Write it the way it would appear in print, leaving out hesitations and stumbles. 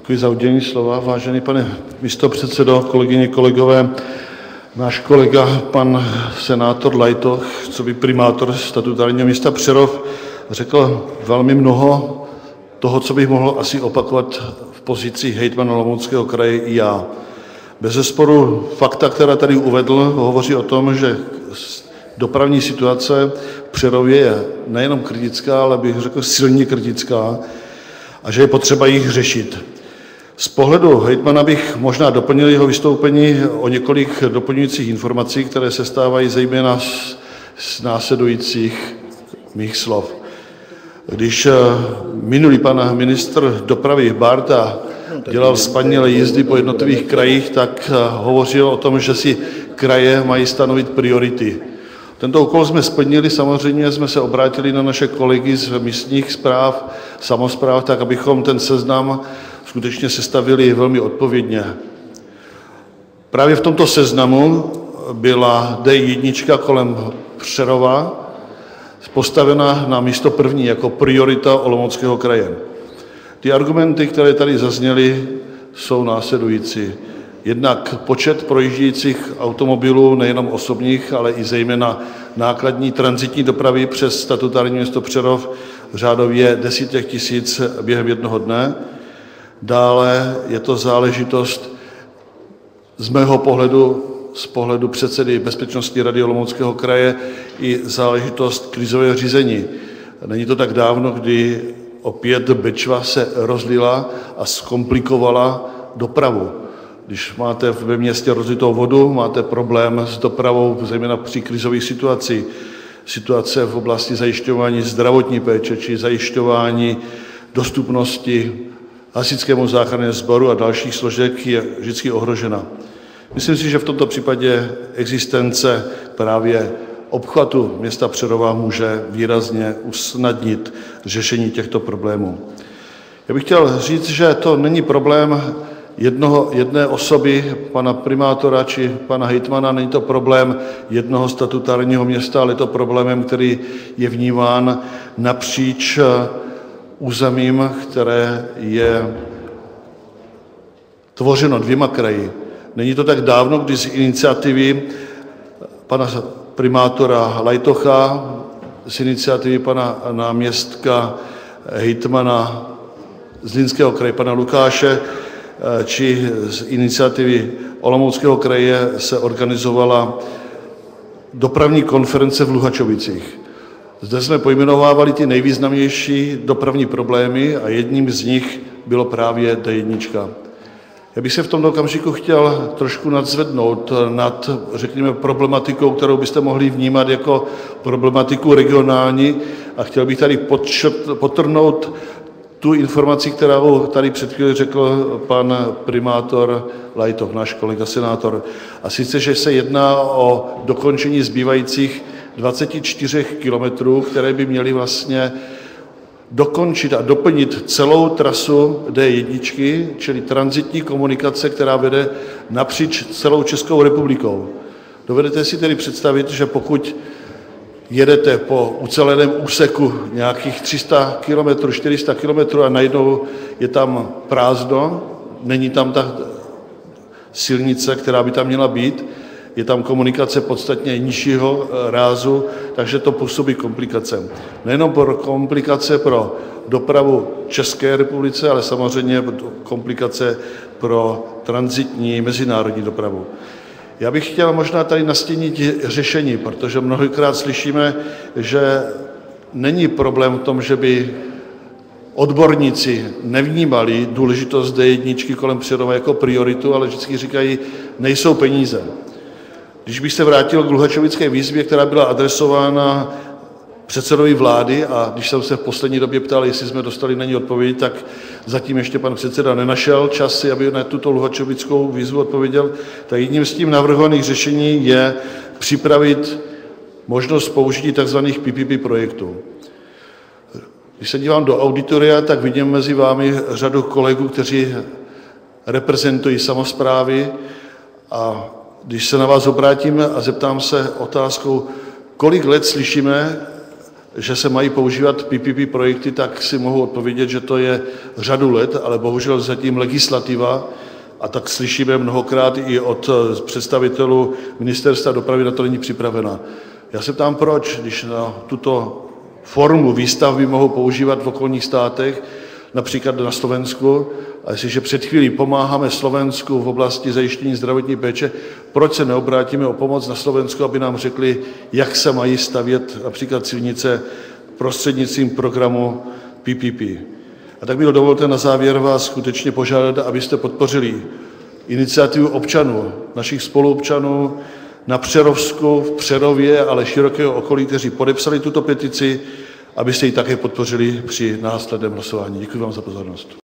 Děkuji za udělení slova. Vážený pane místopředsedo, kolegyně, kolegové, náš kolega, pan senátor Lajtoch, coby primátor statutárního města Přerov, řekl velmi mnoho toho, co bych mohl asi opakovat v pozici hejtmana Olomouckého kraje i já. Bezesporu fakta, která tady uvedl, hovoří o tom, že dopravní situace v Přerově je nejenom kritická, ale bych řekl silně kritická a že je potřeba jich řešit. Z pohledu hejtmana bych možná doplnil jeho vystoupení o několik doplňujících informací, které se stávají zejména z následujících mých slov. Když minulý pan ministr dopravy Bárta dělal spanilé jízdy po jednotlivých krajích, tak hovořil o tom, že si kraje mají stanovit priority. Tento úkol jsme splnili, samozřejmě jsme se obrátili na naše kolegy z místních správ, samospráv, tak abychom ten seznam skutečně sestavili velmi odpovědně. Právě v tomto seznamu byla D1 kolem Přerova postavena na místo první jako priorita Olomouckého kraje. Ty argumenty, které tady zazněly, jsou následující. Jednak počet projíždějících automobilů, nejenom osobních, ale i zejména nákladní tranzitní dopravy přes statutární město Přerov řádově desítek tisíc během jednoho dne. Dále je to záležitost z mého pohledu, z pohledu předsedy Bezpečnostní rady Olomouckého kraje, i záležitost krizového řízení. Není to tak dávno, kdy opět Bečva se rozlila a zkomplikovala dopravu. Když máte ve městě rozlitou vodu, máte problém s dopravou, zejména při krizových situacích. Situace v oblasti zajišťování zdravotní péče či zajišťování dostupnosti hasičskému záchrannému sboru a dalších složek je vždycky ohrožena. Myslím si, že v tomto případě existence právě obchvatu města Přerova může výrazně usnadnit řešení těchto problémů. Já bych chtěl říct, že to není problém jedné osoby, pana primátora či pana hejtmana, není to problém jednoho statutárního města, ale je to problémem, který je vnímán napříč územím, které je tvořeno dvěma kraji. Není to tak dávno, kdy z iniciativy pana primátora Lajtocha, z iniciativy pana náměstka hejtmana Zlínského kraje, pana Lukáše, či z iniciativy Olomouckého kraje se organizovala dopravní konference v Luhačovicích. Zde jsme pojmenovávali ty nejvýznamnější dopravní problémy a jedním z nich bylo právě D1. Já bych se v tomto okamžiku chtěl trošku nadzvednout nad, řekněme, problematikou, kterou byste mohli vnímat jako problematiku regionální, a chtěl bych tady podtrhnout tu informaci, kterou tady před chvílí řekl pan primátor Lajtoch, náš kolega senátor. A sice, že se jedná o dokončení zbývajících 24 kilometrů, které by měly vlastně dokončit a doplnit celou trasu D1, čili tranzitní komunikace, která vede napříč celou Českou republikou. Dovedete si tedy představit, že pokud jedete po uceleném úseku nějakých 300 km, 400 km a najednou je tam prázdno, není tam ta silnice, která by tam měla být, je tam komunikace podstatně nižšího rázu, takže to působí komplikace. Nejenom komplikace pro dopravu České republice, ale samozřejmě komplikace pro tranzitní mezinárodní dopravu. Já bych chtěl možná tady nastínit řešení, protože mnohokrát slyšíme, že není problém v tom, že by odborníci nevnímali důležitost D1 kolem Přerova jako prioritu, ale vždycky říkají, nejsou peníze. Když bych se vrátil k luhačovické výzvě, která byla adresována předsedovi vlády, a když jsem se v poslední době ptal, jestli jsme dostali na ní odpověď, tak zatím ještě pan předseda nenašel čas, aby na tuto luhačovickou výzvu odpověděl, tak jedním z tím navrhovaných řešení je připravit možnost použití tzv. PPP projektů. Když se dívám do auditoria, tak vidím mezi vámi řadu kolegů, kteří reprezentují samosprávy, a když se na vás obrátím a zeptám se otázkou, kolik let slyšíme, že se mají používat PPP projekty, tak si mohu odpovědět, že to je řadu let, ale bohužel zatím legislativa, a tak slyšíme mnohokrát i od představitelů Ministerstva dopravy, na to není připravena. Já se ptám, proč, když na tuto formu výstavby mohou používat v okolních státech, například na Slovensku, a jestliže před chvílí pomáháme Slovensku v oblasti zajištění zdravotní péče, proč se neobrátíme o pomoc na Slovensku, aby nám řekli, jak se mají stavět například silnice prostřednictvím programu PPP. A tak mi dovolte na závěr vás skutečně požádat, abyste podpořili iniciativu občanů, našich spoluobčanů na Přerovsku, v Přerově, ale širokého okolí, kteří podepsali tuto petici, abyste ji také podpořili při následném hlasování. Děkuji vám za pozornost.